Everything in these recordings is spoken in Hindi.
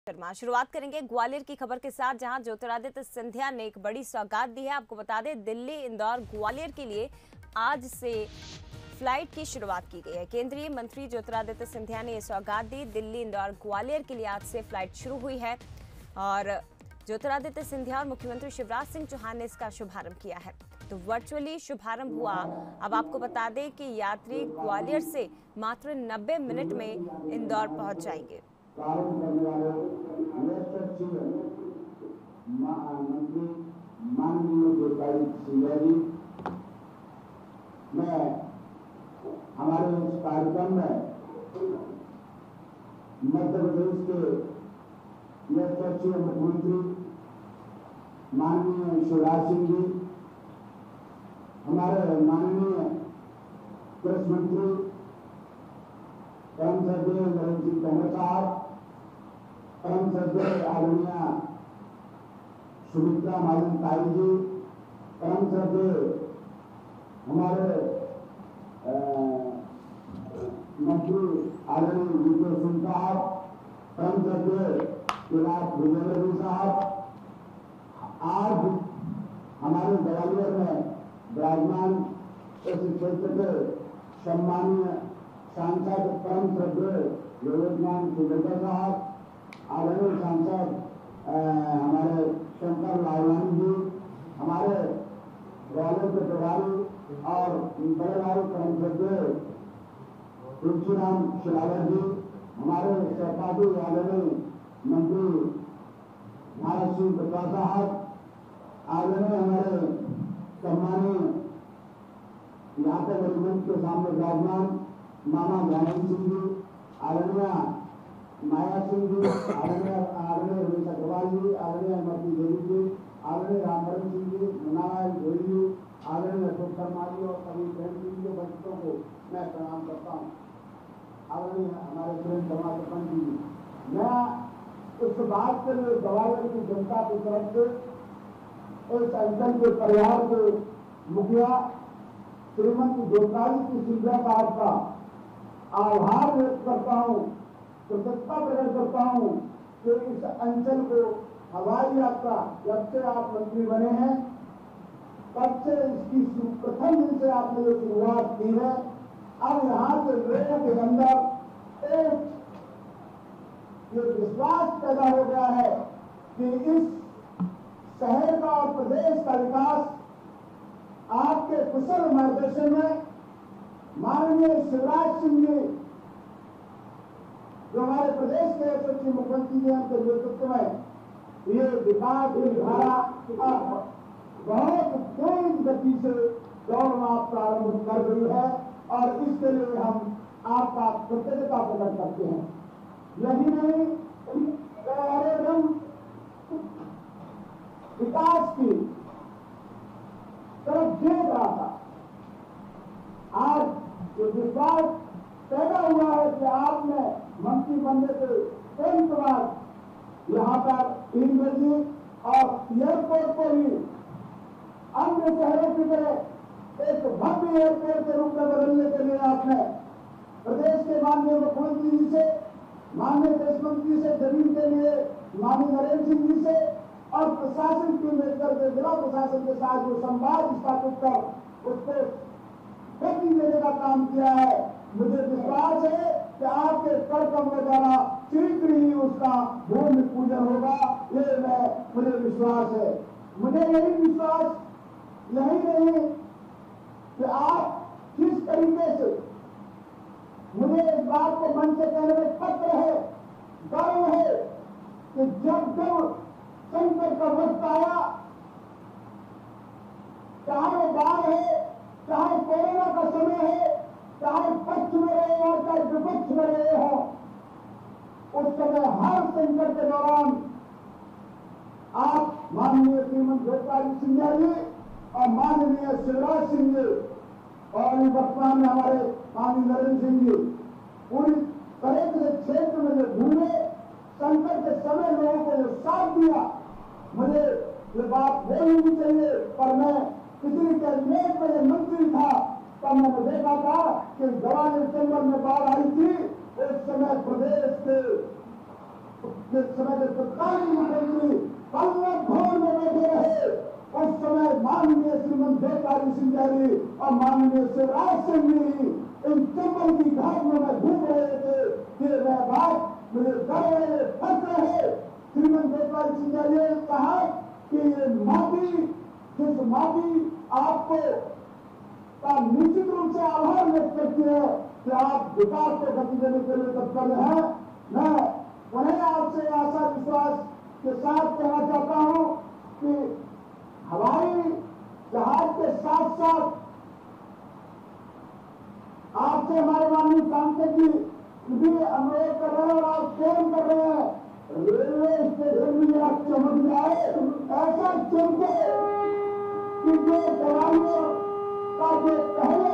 शर्मा। शुरुआत करेंगे ग्वालियर की खबर के साथ, जहां ज्योतिरादित्य सिंधिया ने एक बड़ी सौगात दी है। आपको बता दें, दिल्ली, इंदौर, ग्वालियर के लिए आज से फ्लाइट की शुरुआत की गई है। केंद्रीय मंत्री ज्योतिरादित्य सिंधिया ने यह सौगात दी। दिल्ली, इंदौर, ग्वालियर के लिए आज से फ्लाइट शुरू हुई है और ज्योतिरादित्य सिंधिया और मुख्यमंत्री शिवराज सिंह चौहान ने इसका शुभारंभ किया है। तो वर्चुअली शुभारंभ हुआ। अब आपको बता दें कि यात्री ग्वालियर से मात्र 90 मिनट में इंदौर पहुंच जाएंगे। प्रारंभ करने वाले मंत्री माननीय ज्योतिरादित्य सिंधिया जी, मैं हमारे इस कार्यक्रम में मध्य प्रदेश के यशस्वी मुख्यमंत्री माननीय शिवराज सिंह जी, हमारे माननीय कृषि मंत्री परम श्रद्धेय नरेंद्र सिंह तोमर साहब, परम श्रद्धेय आदरणीय सुमित्रा महाजन ताई जी, परम श्रद्धेय हमारे मंत्री आदरणीय वीके सिंह साहब, परम श्रद्धेय विराट विजय साहब, आज हमारे ग्वालियर में विराजमान इस क्षेत्र के सम्मानीय सांसद परम श्रद्धेय योगेश सुगंधा साहब, आदरणीय सांसद हमारे शंकर लालवानी जी, हमारे ग्वालियर के प्रभारी और बड़े भाई परम श्रद्धेय तुलसीराम शिलावर जी, हमारे सहपाठी आदरणीय मंत्री भारत सिंह प्रकाश साहब, आदरणीय हमारे सम्मानीय यहाँ पे गरीबगंज के सामने विराजमान मामा ज्ञानंद सिंह जी, आदरणीय माया सिंह जी, आदरणीय रमेश अग्रवाल जी, आदरणीय अमरती देवी जी, आदरणीय रामवरण सिंह जी, मुन्नाभाई गोयल जी, आदरणीय अशोक शर्मा जी और सभी बहन जी के बच्चों को मैं प्रणाम करता हूँ। आदरणीय हमारे प्रेम शर्मा सरपंच जी, मैं इस बात के लिए ग्वालियर की जनता की तरफ से इस अंचल के परिवार के मुखिया श्रीमती ज्योतिरादित्य सिंधिया साहब का आभार व्यक्त करता हूँ, कृतज्ञता प्रकट करता हूँ कि इस अंचल को हवाई यात्रा जब से आप मंत्री बने हैं तब से इसकी प्रथम दिन से आपने जो शुरुआत की है, अब यहाँ के लोगों के अंदर एक ये विश्वास पैदा हो गया है कि इस शहर का और प्रदेश का विकास आपके कुशल मार्गदर्शन में माननीय शिवराज सिंह जी जो हमारे प्रदेश के यशस्वी मुख्यमंत्री जी के नेतृत्व में ये विकास की धारा बहुत तेज गति से दौड़ना प्रारंभ कर गई है और इसके लिए हम आपका कृतज्ञता प्रकट करते हैं। यही नहीं, हम विकास की तरफ देख रहा था। आज जो विश्वास पैदा हुआ है कि आपने मंत्री बनने के तुरंत बाद यहाँ पर इंग्रजी और एयरपोर्ट को ही अन्य शहरों की तरह एक भव्य एयरपोर्ट के रूप में बदलने के लिए आपने प्रदेश के माननीय मुख्यमंत्री जी से, माननीय कृषि मंत्री से, जमीन के लिए माननीय नरेंद्र सिंह जी से और प्रशासन की मिलकर के जिला प्रशासन के साथ जो संवाद स्थापित कर उसको गति देने का काम किया है। मुझे विश्वास है कि आपके कर कमरे द्वारा शीघ्र ही उसका भूमि पूजन होगा, ये मुझे विश्वास है। मुझे यही विश्वास यही नहीं कि आप किस तरीके से, मुझे इस बात को मन से कहने में फक्र है, गर्व है कि जब संकट का वक्त आया, चाहे वो बाढ़ है, चाहे कोरोना का समय है, चाहे पक्ष में रहे और चाहे विपक्ष में रहे हो, उस समय हर संकट के दौरान आप माननीय श्रीमती ज्योतिरादित्य सिंधिया जी और माननीय शिवराज सिंह जी और वर्तमान में हमारे माननीय नरेंद्र सिंह जी पूरी तरह से क्षेत्र में जो घूमे, संकट के समय लोगों को जो साथ दिया, मुझे ये बात बोलनी भी चाहिए। पर मैं पिछली कैबिनेट में जब मंत्री था तब मैंने देखा था कि ग्वालियर चंबल में बाढ़ आई थी, उस समय प्रदेश के जिस समय जब तत्कालीन मुख्यमंत्री पल्लव भवन में बैठे रहे, उस समय माननीय श्रीमंत देवकाली सिंधिया जी और माननीय शिवराज सिंह जी इन चंबल की घाट में घूम रहे थे। ये वह बात मुझे गर्व है, फख्र है। श्रीमंत देवकाली सिंधिया जी ने कहा कि ये माटी, जिस माटी आपको का निश्चित रूप से आभार व्यक्त करती है कि आप विकास को गति देने के लिए तत्पर हैं। मैं उन्हें आपसे आशा विश्वास के साथ कहना चाहता हूं कि हवाई जहाज के साथ साथ आपसे हमारे माननीय सांसद जी भी अनुरोध कर रहे हैं और आप फोन कर रहे हैं, रेलवे स्टेशन भी जरा चमक जाए, ऐसा चमके कि जो दवाइयों का जो पहले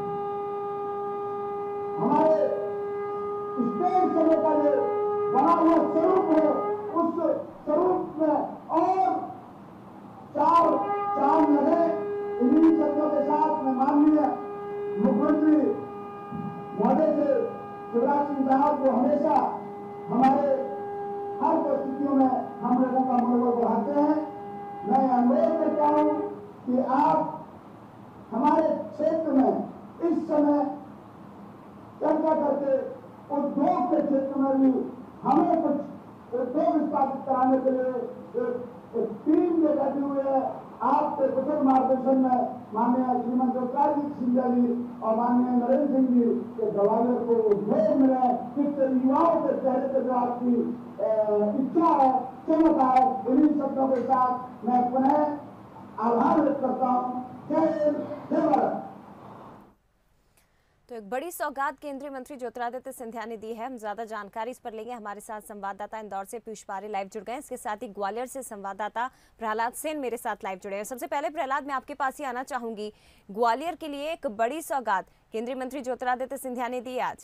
हमारे स्टेज समय का जो बना हुआ स्वरूप है, उस स्वरूप में और चार चांद लगे। इन्हीं शब्दों के साथ मैं माननीय मुख्यमंत्री महोदय से शिवराज सिंह साहब को हमेशा हमारे हर परिस्थितियों में हम लोगों का मनोबल बढ़ाते हैं। मैं अनुरोध करता हूं कि आप हमारे क्षेत्र में इस समय चर्चा करके उद्योग के क्षेत्र में भी हमें कुछ उद्योग स्थापित कराने के लिए एक टीम जो बैठी हुई है, आपके कुशल मार्गदर्शन में माननीय श्रीमंत देवकाली सिंधिया जी और माननीय नरेंद्र सिंह जी के ग्वालियर को उद्योग मिला है, जिससे युवाओं के चेहरे पर जो आपकी इच्छा है, चमक है। इन्हीं शब्दों के साथ मैं पुनः आभार व्यक्त करता हूँ। जय हिंद, जय भारत। तो एक बड़ी सौगात केंद्रीय मंत्री ज्योतिरादित्य सिंधिया ने दी है। हम ज्यादा जानकारी इस पर लेंगे। हमारे साथ संवाददाता इंदौर से पीयूष पारे लाइव जुड़ गए हैं। इसके साथ ही ग्वालियर से संवाददाता प्रहलाद सेन मेरे साथ लाइव जुड़े हैं। सबसे पहले प्रहलाद, मैं आपके पास ही आना चाहूंगी। ग्वालियर के लिए एक बड़ी सौगात केंद्रीय मंत्री ज्योतिरादित्य सिंधिया ने दी आज।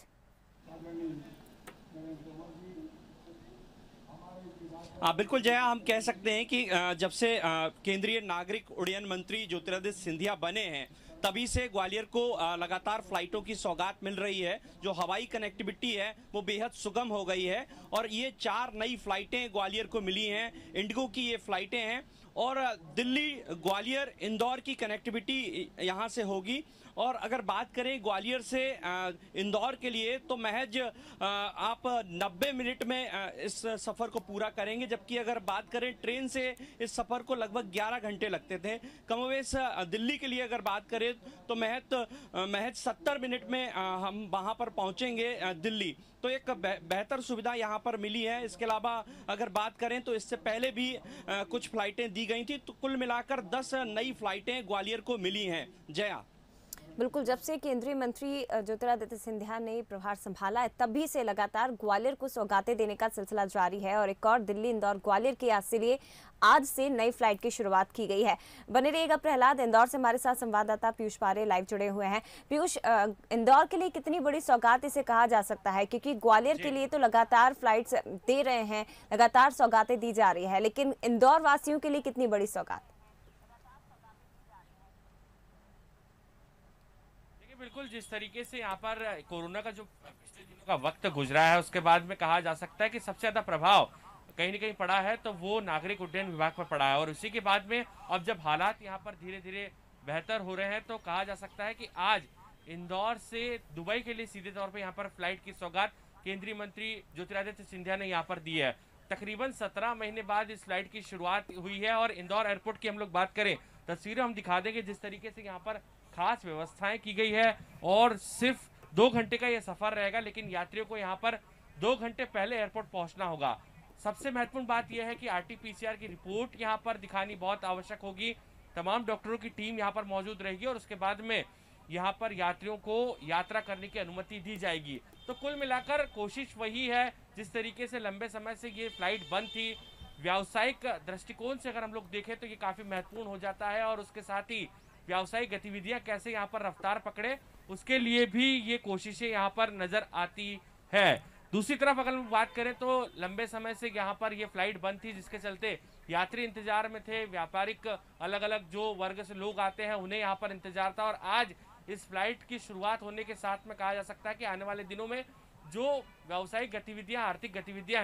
बिल्कुल जया, हम कह सकते हैं कि जब से केंद्रीय नागरिक उड्डयन मंत्री ज्योतिरादित्य सिंधिया बने हैं, तभी से ग्वालियर को लगातार फ्लाइटों की सौगात मिल रही है। जो हवाई कनेक्टिविटी है वो बेहद सुगम हो गई है और ये 4 नई फ्लाइटें ग्वालियर को मिली हैं। इंडिगो की ये फ्लाइटें हैं और दिल्ली, ग्वालियर, इंदौर की कनेक्टिविटी यहाँ से होगी। और अगर बात करें ग्वालियर से इंदौर के लिए, तो महज आप 90 मिनट में इस सफ़र को पूरा करेंगे, जबकि अगर बात करें ट्रेन से इस सफ़र को लगभग 11 घंटे लगते थे। कमोवेश दिल्ली के लिए अगर बात करें तो महज 70 मिनट में हम वहाँ पर पहुँचेंगे दिल्ली। तो एक बेहतर सुविधा यहाँ पर मिली है। इसके अलावा अगर बात करें तो इससे पहले भी कुछ फ्लाइटें दी गई थी, तो कुल मिलाकर 10 नई फ्लाइटें ग्वालियर को मिली हैं। जया, बिल्कुल, जब से केंद्रीय मंत्री ज्योतिरादित्य सिंधिया ने प्रभार संभाला है, तभी से लगातार ग्वालियर को सौगातें देने का सिलसिला जारी है और एक और दिल्ली, इंदौर, ग्वालियर के यात्रा लिए आज से नई फ्लाइट की शुरुआत की गई है। बने रहिएगा प्रहलाद। इंदौर से हमारे साथ संवाददाता पीयूष पारे लाइव जुड़े हुए हैं। पीयूष, इंदौर के लिए कितनी बड़ी सौगात इसे कहा जा सकता है, क्योंकि ग्वालियर के लिए तो लगातार फ्लाइट्स दे रहे हैं, लगातार सौगातें दी जा रही है, लेकिन इंदौर वासियों के लिए कितनी बड़ी सौगात? बिल्कुल, जिस तरीके से यहाँ पर कोरोना का जो पिछले दिनों का वक्त गुजरा है, उसके बाद में कहा जा सकता है कि सबसे ज्यादा प्रभाव कहीं न कहीं पड़ा है तो वो नागरिक उड्डयन विभाग पर पड़ा है। और उसी के बाद में अब जब हालात यहाँ पर धीरे धीरे बेहतर हो रहे हैं, तो कहा जा सकता है कि आज इंदौर से दुबई के लिए सीधे तौर पर यहाँ पर फ्लाइट की सौगात केंद्रीय मंत्री ज्योतिरादित्य सिंधिया ने यहाँ पर दी है। तकरीबन 17 महीने बाद इस फ्लाइट की शुरुआत हुई है। और इंदौर एयरपोर्ट की हम लोग बात करें, तस्वीरें हम दिखा देंगे जिस तरीके से यहाँ पर खास व्यवस्थाएं की गई है। और सिर्फ 2 घंटे का यह सफर रहेगा, लेकिन यात्रियों को यहाँ पर 2 घंटे पहले एयरपोर्ट पहुंचना होगा। सबसे महत्वपूर्ण बात यह है कि RT-PCR की रिपोर्ट यहाँ पर दिखानी बहुत आवश्यक होगी। तमाम डॉक्टरों की टीम यहाँ पर मौजूद रहेगी और उसके बाद में यहाँ पर यात्रियों को यात्रा करने की अनुमति दी जाएगी। तो कुल मिलाकर कोशिश वही है, जिस तरीके से लंबे समय से ये फ्लाइट बंद थी, व्यावसायिक दृष्टिकोण से अगर हम लोग देखें तो ये काफी महत्वपूर्ण हो जाता है। और उसके साथ ही व्यावसायिक गतिविधियां कैसे यहाँ पर रफ्तार पकड़े, उसके लिए भी ये कोशिशें यहाँ पर नजर आती है। दूसरी तरफ अगर हम बात करें तो लंबे समय से यहाँ पर ये फ्लाइट बंद थी, जिसके चलते यात्री इंतजार में थे। व्यापारिक अलग अलग जो वर्ग से लोग आते हैं उन्हें यहाँ पर इंतजार था। और आज इस फ्लाइट की शुरुआत होने के साथ में कहा जा सकता है कि आने वाले दिनों में जो व्यावसायिक गतिविधियां, आर्थिक गतिविधियां हैं,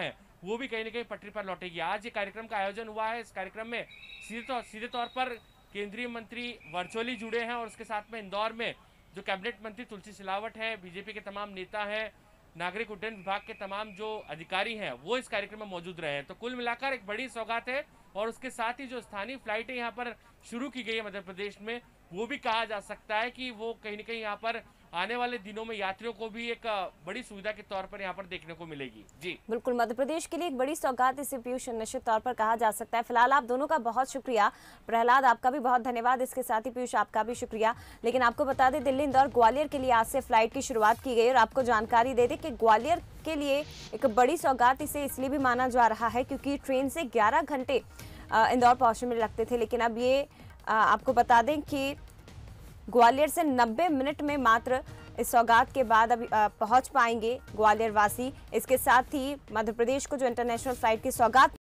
वो भी कहीं ना कहीं पटरी पर लौटेगी। आज ये कार्यक्रम का आयोजन हुआ है। इस कार्यक्रम में सीधे तौर पर केंद्रीय मंत्री वर्चुअली जुड़े हैं और उसके साथ में इंदौर में जो कैबिनेट मंत्री तुलसी सिलावट है, बीजेपी के तमाम नेता हैं, नागरिक उड्डयन विभाग के तमाम जो अधिकारी हैं वो इस कार्यक्रम में मौजूद रहे हैं। तो कुल मिलाकर एक बड़ी सौगात है। और उसके साथ ही जो स्थानीय फ्लाइटें यहाँ पर शुरू की गई है मध्य प्रदेश में, वो भी कहा जा सकता है कि वो कहीं ना कहीं यहाँ पर आने वाले दिनों में यात्रियों को भी एक बड़ी सुविधा के तौर पर यहाँ पर देखने को मिलेगी। जी बिल्कुल, मध्य प्रदेश के लिए एक बड़ी सौगात इसे पीयूष निश्चित तौर पर कहा जा सकता है। फिलहाल आप दोनों का बहुत शुक्रिया। प्रहलाद, आपका भी बहुत धन्यवाद। इसके साथ ही पीयूष, आपका भी शुक्रिया। लेकिन आपको बता दें, दिल्ली इंदौर ग्वालियर के लिए आज से फ्लाइट की शुरुआत की गई और आपको जानकारी दे दें कि ग्वालियर के लिए एक बड़ी सौगात इसे इसलिए भी माना जा रहा है क्योंकि ट्रेन से 11 घंटे इंदौर पहुंचने में लगते थे। लेकिन अब ये आपको बता दें कि ग्वालियर से 90 मिनट में मात्र इस सौगात के बाद अभी पहुंच पाएंगे ग्वालियर वासी। इसके साथ ही मध्य प्रदेश को जो इंटरनेशनल फ्लाइट की सौगात